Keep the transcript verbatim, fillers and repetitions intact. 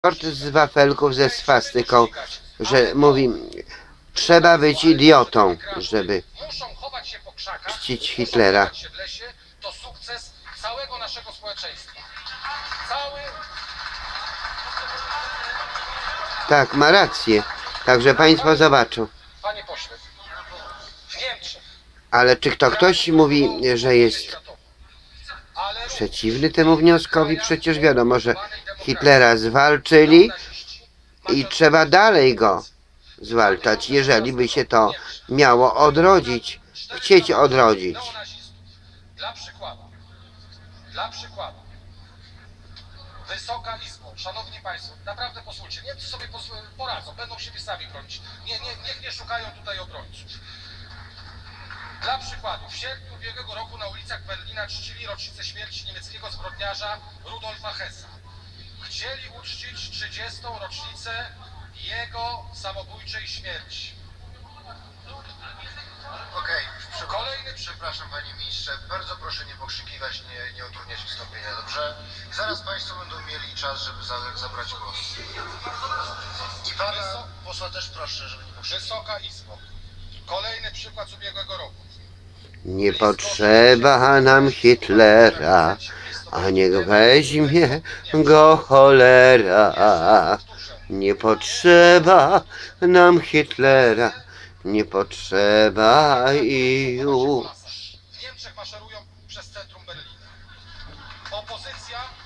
Tort z wafelków ze swastyką, że mówi, trzeba być idiotą, żeby czcić Hitlera. To sukces całego naszego społeczeństwa. Cały... Tak, ma rację. Także państwo zobaczą. Panie pośle, w Niemczech... Ale czy kto ktoś mówi, że jest przeciwny temu wnioskowi? Przecież wiadomo, że Hitlera zwalczyli i trzeba dalej go zwalczać, jeżeli by się to miało odrodzić, chcieć odrodzić. Dla przykładu, dla przykładu, Wysoka Izbo, szanowni państwo, naprawdę posłuchajcie, Niemcy sobie poradzą, będą siebie sami bronić, nie, nie, niech nie szukają tutaj obrońców. Dla przykładu, w sierpniu ubiegłego roku na ulicach Berlina czcili rocznicę śmierci niemieckiego zbrodniarza Rudolfa Hessa. Chcieli uczcić trzydziestą rocznicę jego samobójczej śmierci. Okej, okay. Kolejny, przepraszam panie ministrze, bardzo proszę nie pokrzykiwać, nie, nie utrudniać wystąpienia, dobrze? I zaraz państwo będą mieli czas, żeby za, zabrać głos. I pana posła też proszę, żeby nie pokrzykiwać. Wysoka Izbo, kolejny przykład z ubiegłego roku. Nie potrzeba nam Hitlera, a niech weźmie go cholera. Nie potrzeba nam Hitlera, nie potrzeba i już. W Niemczech maszerują przez centrum Berlina. Opozycja